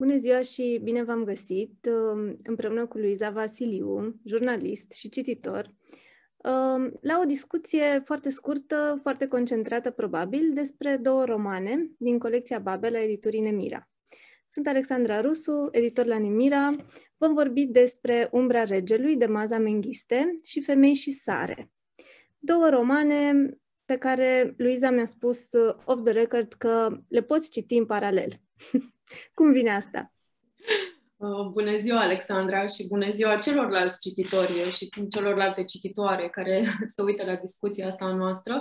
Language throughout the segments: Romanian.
Bună ziua și bine v-am găsit împreună cu Luiza Vasiliu, jurnalist și cititor, la o discuție foarte scurtă, foarte concentrată probabil, despre două romane din colecția Babel a editurii Nemira. Sunt Alexandra Rusu, editor la Nemira. Vom vorbi despre Umbra Regelui de Maza Menghiste și Femei și Sare. Două romane pe care Luiza mi-a spus off the record că le poți citi în paralel. Cum vine asta? Bună ziua, Alexandra, și bună ziua celorlalți cititori și celorlalte cititoare care se uită la discuția asta noastră.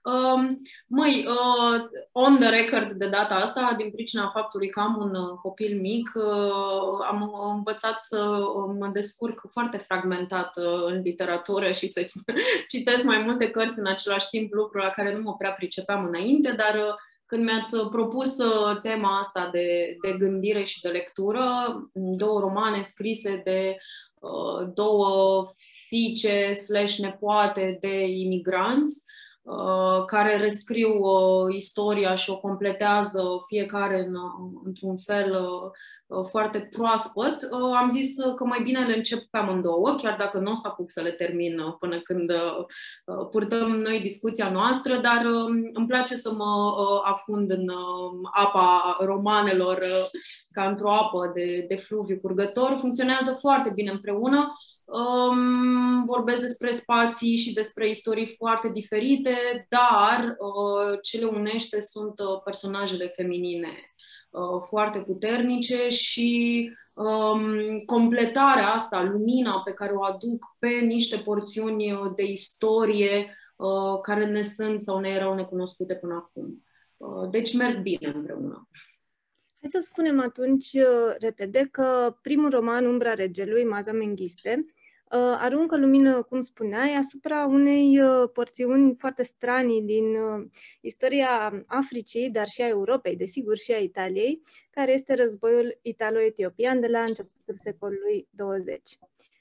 On the record de data asta, din pricina faptului că am un copil mic, am învățat să mă descurc foarte fragmentat în literatură și să citesc mai multe cărți în același timp, lucru la care nu mă prea pricepeam înainte, dar când mi-ați propus tema asta de gândire și de lectură, două romane scrise de două fiice / nepoate de imigranți, care rescriu istoria și o completează fiecare într-un fel foarte proaspăt, am zis că mai bine le încep pe amândouă, chiar dacă nu o să apuc să le termin până când purtăm noi discuția noastră, dar îmi place să mă afund în apa romanelor ca într-o apă de fluviu curgător. Funcționează foarte bine împreună. Vorbesc despre spații și despre istorii foarte diferite, dar ce le unește sunt personajele feminine foarte puternice și completarea asta, lumina pe care o aduc pe niște porțiuni de istorie care ne sunt sau ne erau necunoscute până acum. Deci merg bine împreună. Hai să spunem atunci repede că primul roman, Umbra Regelui, Maza Menghiste, aruncă lumină, cum spuneai, asupra unei porțiuni foarte stranii din istoria Africii, dar și a Europei, desigur, și a Italiei, care este războiul italo-etiopian de la începutul secolului 20.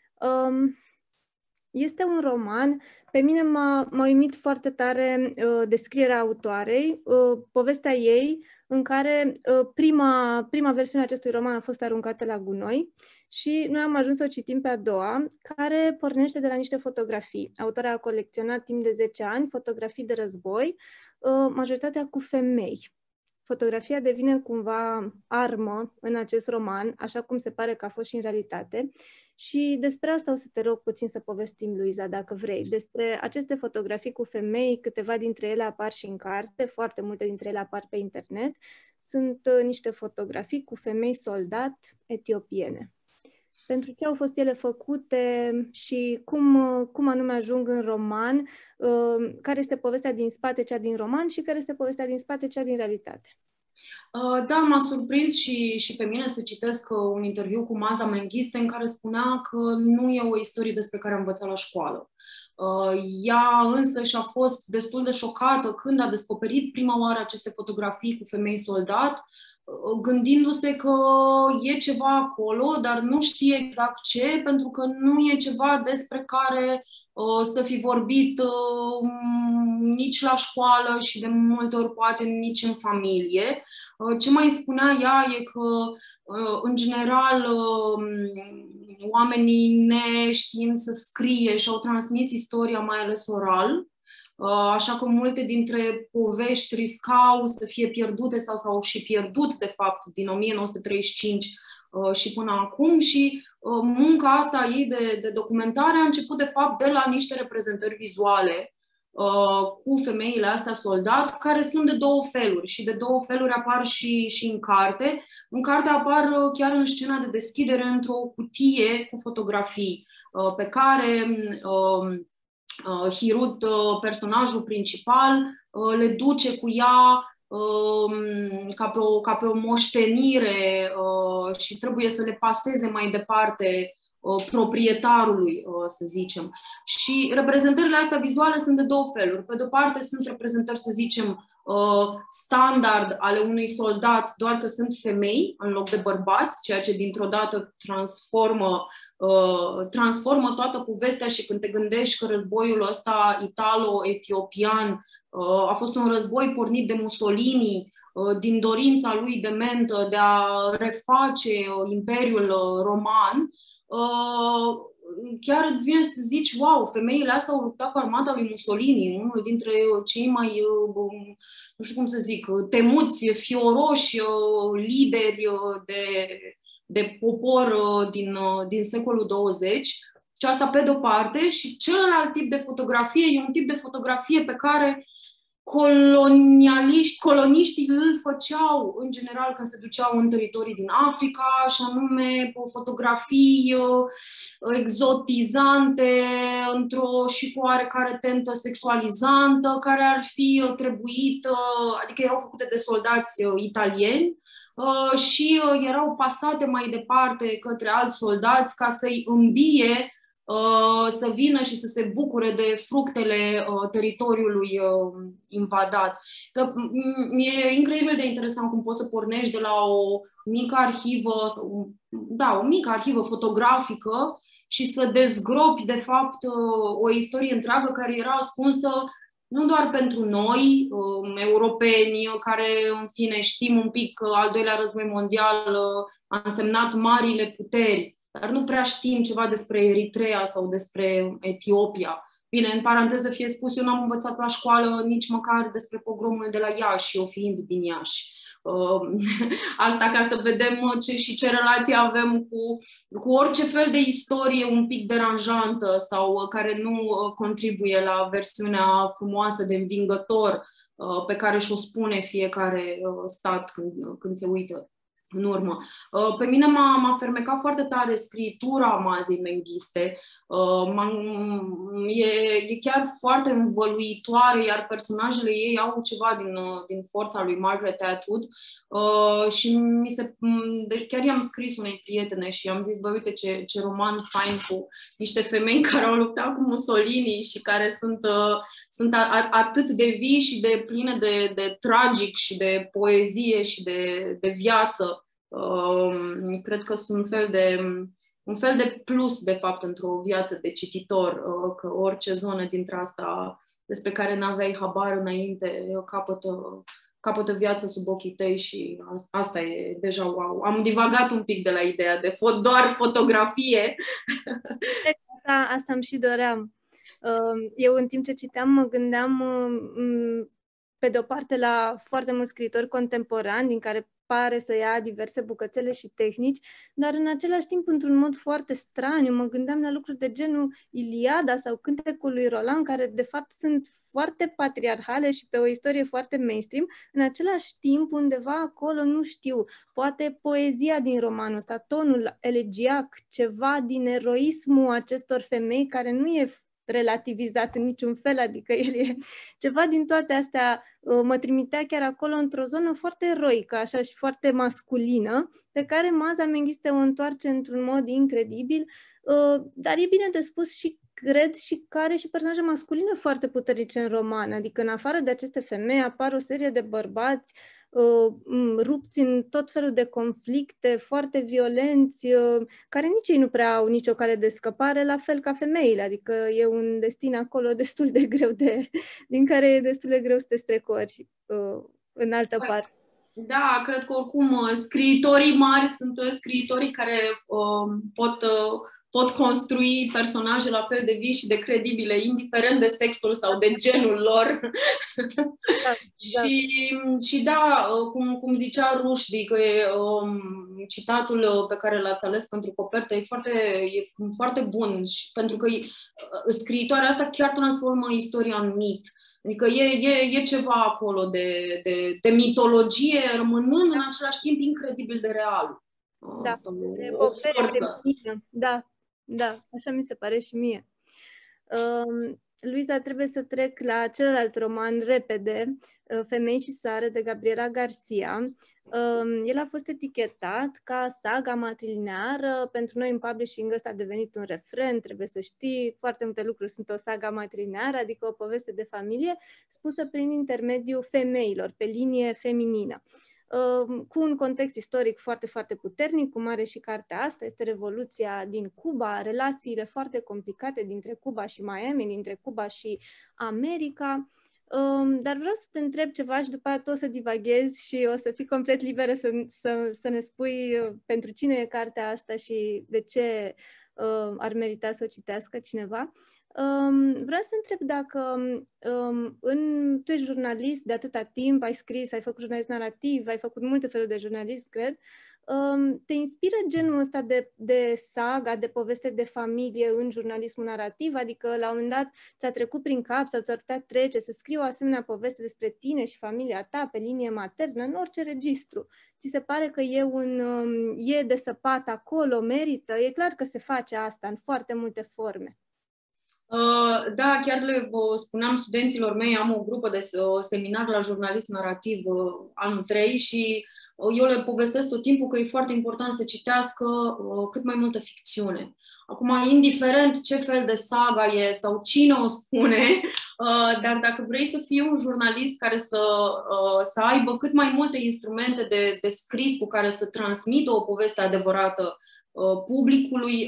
Este un roman, pe mine m-a uimit foarte tare descrierea autoarei, povestea ei, în care prima versiune a acestui roman a fost aruncată la gunoi și noi am ajuns să o citim pe a doua, care pornește de la niște fotografii. Autoarea a colecționat timp de 10 ani fotografii de război, majoritatea cu femei. Fotografia devine cumva armă în acest roman, așa cum se pare că a fost și în realitate. Și despre asta o să te rog puțin să povestim, Luiza, dacă vrei. Despre aceste fotografii cu femei, câteva dintre ele apar și în carte, foarte multe dintre ele apar pe internet. Sunt niște fotografii cu femei soldat etiopiene. Pentru ce au fost ele făcute și cum anume ajung în roman, care este povestea din spate, cea din roman, și care este povestea din spate, cea din realitate. Da, m-a surprins și pe mine să citesc un interviu cu Maza Menghiste în care spunea că nu e o istorie despre care am învățat la școală. Ea însă și-a fost destul de șocată când a descoperit prima oară aceste fotografii cu femei soldat, gândindu-se că e ceva acolo, dar nu știe exact ce, pentru că nu e ceva despre care să fi vorbit nici la școală și de multe ori poate nici în familie. Ce mai spunea ea e că, în general, oamenii neștiind să scrie și-au transmis istoria mai ales oral, așa că multe dintre povești riscau să fie pierdute sau s-au și pierdut, de fapt, din 1935 și până acum și munca asta ei de documentare a început, de fapt, de la niște reprezentări vizuale cu femeile astea soldat, care sunt de două feluri și de două feluri apar și în carte. În carte apar chiar în scena de deschidere într-o cutie cu fotografii pe care Hirut, personajul principal, le duce cu ea ca pe o moștenire și trebuie să le paseze mai departe proprietarului, să zicem. Și reprezentările astea vizuale sunt de două feluri. Pe de-o parte sunt reprezentări, să zicem, standard ale unui soldat, doar că sunt femei în loc de bărbați, ceea ce dintr-o dată transformă toată povestea și când te gândești că războiul ăsta italo-etiopian a fost un război pornit de Mussolini, din dorința lui dementă de a reface Imperiul Roman, chiar îți vine să zici, wow, femeile astea au luptat cu armata lui Mussolini, unul dintre cei mai, nu știu cum să zic, temuți, fioroși lideri de popor din secolul 20. Și asta pe de-o parte. Și celălalt tip de fotografie e un tip de fotografie pe care coloniștii îl făceau în general când se duceau în teritorii din Africa, și anume fotografii exotizante și cu oarecare tentă sexualizantă, care ar fi trebuit, adică erau făcute de soldați italieni și erau pasate mai departe către alți soldați ca să-i îmbie să vină și să se bucure de fructele teritoriului invadat. Că e incredibil de interesant cum poți să pornești de la o mică arhivă fotografică și să dezgropi, de fapt, o istorie întreagă care era ascunsă nu doar pentru noi, europeni, care, în fine, știm un pic că al doilea război mondial a însemnat marile puteri, dar nu prea știm ceva despre Eritrea sau despre Etiopia. Bine, în paranteză fie spus, eu n-am învățat la școală nici măcar despre pogromul de la Iași, eu fiind din Iași. Asta ca să vedem ce relație avem cu orice fel de istorie un pic deranjantă sau care nu contribuie la versiunea frumoasă de învingător pe care și-o spune fiecare stat când se uită în urmă. Pe mine m-a fermecat foarte tare scriptura Mazei Menghiste. E chiar foarte învăluitoare, iar personajele ei au ceva din forța lui Margaret Atwood. Și deci chiar i-am scris unei prietene și i-am zis, bă, uite ce roman fain cu niște femei care au luptat cu Mussolini și care sunt atât de vii și de pline de tragic și de poezie și de viață. Cred că sunt un fel de plus, de fapt, într-o viață de cititor, că orice zonă dintre asta despre care n-aveai habar înainte capătă viață sub ochii tăi și asta e deja wow. Am divagat un pic de la ideea de doar fotografie. Asta îmi și doream. Eu, în timp ce citeam, mă gândeam pe de o parte la foarte mulți scriitori contemporani, din care pare să ia diverse bucățele și tehnici, dar în același timp, într-un mod foarte straniu, mă gândeam la lucruri de genul Iliada sau Cântecul lui Roland, care de fapt sunt foarte patriarhale și pe o istorie foarte mainstream. În același timp, undeva acolo, nu știu, poate poezia din romanul ăsta, tonul elegiac, ceva din eroismul acestor femei care nu e relativizat în niciun fel, adică el e ceva din toate astea, mă trimitea chiar acolo într-o zonă foarte eroică, așa, și foarte masculină, pe care Maza Menghiste o întoarce într-un mod incredibil, dar e bine de spus și cred și că are și personaje masculine foarte puternice în roman, adică în afară de aceste femei apar o serie de bărbați rupți în tot felul de conflicte, foarte violenți, care nici ei nu prea au nicio cale de scăpare, la fel ca femeile, adică e un destin acolo destul de greu din care e destul de greu să te strecori în altă parte. Da, cred că oricum scriitorii mari sunt scriitorii care pot construi personaje la fel de vii și de credibile, indiferent de sexul sau de genul lor. Da. Și da, cum zicea Rushdie, că citatul pe care l-ați ales pentru copertă e foarte bun, și pentru că scriitoarea asta chiar transformă istoria în mit. Adică e ceva acolo de mitologie, rămânând în același timp incredibil de real. Da, o forță. Da, așa mi se pare și mie. Luiza, trebuie să trec la celălalt roman repede, Femei și sare, de Gabriela Garcia. El a fost etichetat ca saga matrilineară. Pentru noi în publishing ăsta a devenit un refren, trebuie să știi, foarte multe lucruri sunt o saga matrilineară, adică o poveste de familie spusă prin intermediul femeilor, pe linie feminină. Cu un context istoric foarte, foarte puternic, cum are și cartea asta, este Revoluția din Cuba, relațiile foarte complicate dintre Cuba și Miami, dintre Cuba și America. Dar vreau să te întreb ceva și după aceea tu o să divaghezi și o să fii complet liberă să ne spui pentru cine e cartea asta și de ce ar merita să o citească cineva. Vreau să te întreb dacă tu ești jurnalist de atâta timp, ai scris, ai făcut jurnalist narrativ, ai făcut multe feluri de jurnalist, cred. Te inspiră genul ăsta de saga, de poveste de familie în jurnalismul narrativ? Adică la un moment dat ți-a trecut prin cap sau ți-ar putea trece să scrii o asemenea poveste despre tine și familia ta pe linie maternă, în orice registru? Ți se pare că e de săpat acolo, merită? E clar că se face asta în foarte multe forme. Da, chiar le spuneam studenților mei, am o grupă de seminar la jurnalism narrativ anul 3 și eu le povestesc tot timpul că e foarte important să citească cât mai multă ficțiune. Acum, indiferent ce fel de saga e sau cine o spune, dar dacă vrei să fii un jurnalist care să aibă cât mai multe instrumente de scris cu care să transmită o poveste adevărată publicului,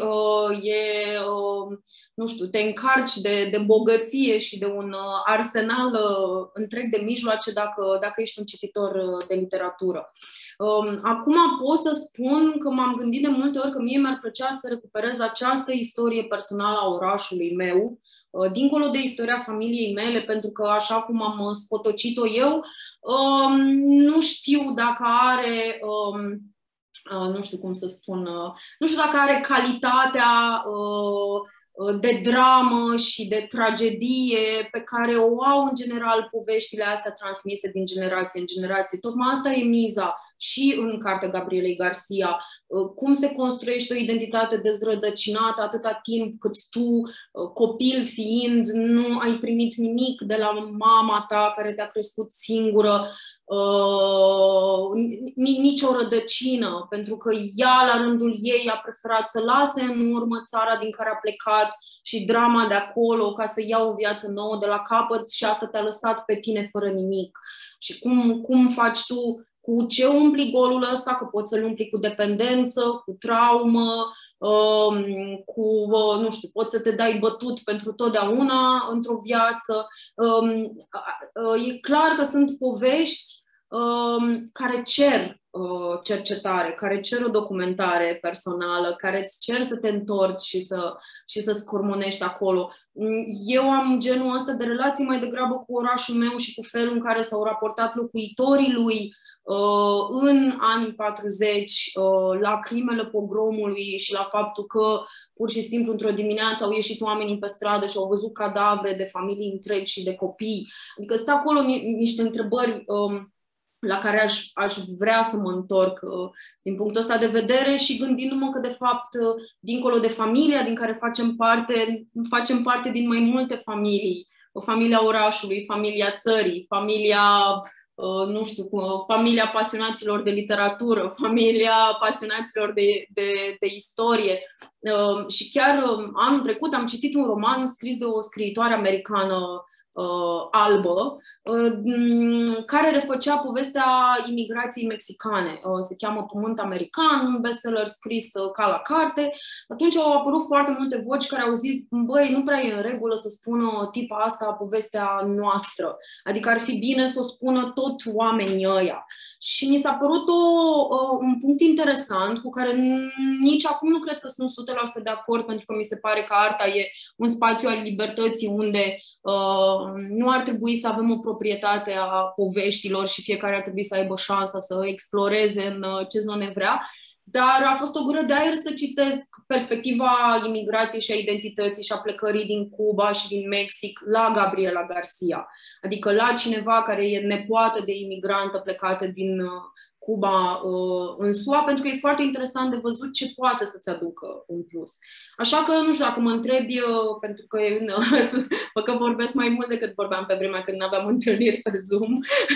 nu știu, te încarci de bogăție și de un arsenal întreg de mijloace dacă ești un cititor de literatură. Acum pot să spun că m-am gândit de multe ori că mie mi-ar plăcea să recuperez această istorie personală a orașului meu, dincolo de istoria familiei mele, pentru că așa cum am scotocit-o eu, nu știu dacă are... nu știu cum să spun, nu știu dacă are calitatea de dramă și de tragedie pe care o au în general poveștile astea transmise din generație în generație. Tocmai asta e miza și în cartea Gabrielei Garcia. Cum se construiește o identitate dezrădăcinată atâta timp cât tu, copil fiind, nu ai primit nimic de la mama ta care te-a crescut singură, nicio rădăcină, pentru că ea, la rândul ei, a preferat să lase în urmă țara din care a plecat și drama de acolo ca să ia o viață nouă de la capăt și asta te-a lăsat pe tine fără nimic. Și cum faci tu, cu ce umpli golul ăsta, că poți să-l umpli cu dependență, cu traumă, nu știu, poți să te dai bătut pentru totdeauna într-o viață. E clar că sunt povești care cer cercetare, care cer o documentare personală, care îți cer să te întorci și să scormonești acolo. Eu am genul ăsta de relații mai degrabă cu orașul meu și cu felul în care s-au raportat locuitorii lui în anii 40 la crimele pogromului și la faptul că pur și simplu într-o dimineață au ieșit oamenii pe stradă și au văzut cadavre de familii întregi și de copii. Adică stă acolo niște întrebări la care aș vrea să mă întorc din punctul ăsta de vedere și gândindu-mă că, de fapt, dincolo de familia din care facem parte din mai multe familii. Familia orașului, familia țării, familia, nu știu, familia pasionaților de literatură, familia pasionaților de istorie. Și chiar anul trecut am citit un roman scris de o scriitoare americană albă, care refăcea povestea imigrației mexicane. Se cheamă Pământ American, un bestseller scris ca la carte. Atunci au apărut foarte multe voci care au zis, băi, nu prea e în regulă să spună tipa asta povestea noastră. Adică ar fi bine să o spună tot oamenii ăia. Și mi s-a părut un punct interesant cu care nici acum nu cred că sunt 100% de acord, pentru că mi se pare că arta e un spațiu al libertății unde nu ar trebui să avem o proprietate a poveștilor și fiecare ar trebui să aibă șansa să exploreze în ce zone vrea. Dar a fost o gură de aer să citesc perspectiva imigrației și a identității și a plecării din Cuba și din Mexic la Gabriela Garcia. Adică la cineva care e nepoată de imigrantă plecată din Cuba în SUA, pentru că e foarte interesant de văzut ce poate să-ți aducă în plus. Așa că, nu știu, dacă mă întrebi, pentru că vorbesc mai mult decât vorbeam pe vremea când aveam întâlniri pe Zoom,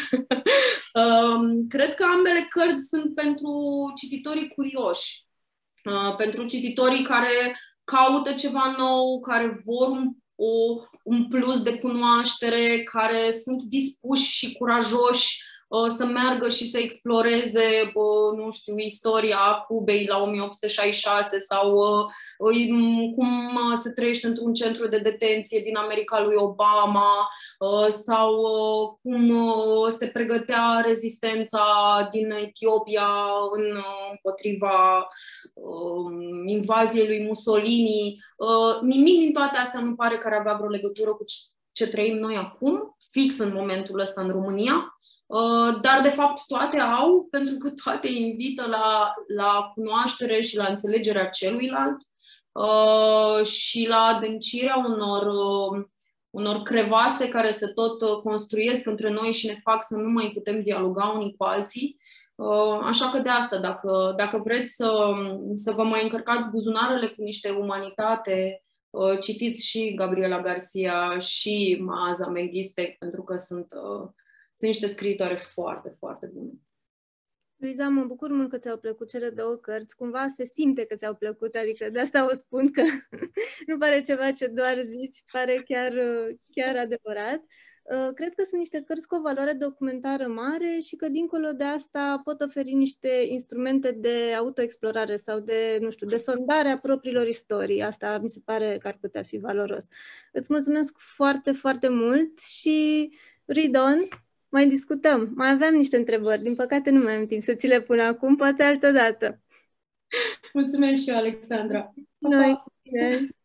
cred că ambele cărți sunt pentru cititorii curioși, pentru cititorii care caută ceva nou, care vor un plus de cunoaștere, care sunt dispuși și curajoși să meargă și să exploreze, nu știu, istoria Cubei la 1866 sau cum se trăiește într-un centru de detenție din America lui Obama sau cum se pregătea rezistența din Etiopia împotriva invaziei lui Mussolini. Nimic din toate astea nu pare că ar avea vreo legătură cu ce trăim noi acum, fix în momentul ăsta în România. Dar, de fapt, toate au, pentru că toate invită la cunoaștere și la înțelegerea celuilalt și la adâncirea unor crevase care se tot construiesc între noi și ne fac să nu mai putem dialoga unii cu alții. Așa că de asta, dacă vreți să vă mai încărcați buzunarele cu niște umanitate, citiți și Gabriela Garcia și Maaza Menghiste, pentru că sunt niște scriitoare foarte, foarte bune. Luiza, mă bucur mult că ți-au plăcut cele două cărți. Cumva se simte că ți-au plăcut, adică de asta o spun că nu pare ceva ce doar zici, pare chiar adevărat. Cred că sunt niște cărți cu o valoare documentară mare și că dincolo de asta pot oferi niște instrumente de autoexplorare sau de, nu știu, de sondare a propriilor istorii. Asta mi se pare că ar putea fi valoros. Îți mulțumesc foarte, foarte mult și read on! Mai discutăm. Mai aveam niște întrebări. Din păcate nu mai am timp să ți le pun acum, poate altă dată. Mulțumesc și eu, Alexandra. Noi, bine.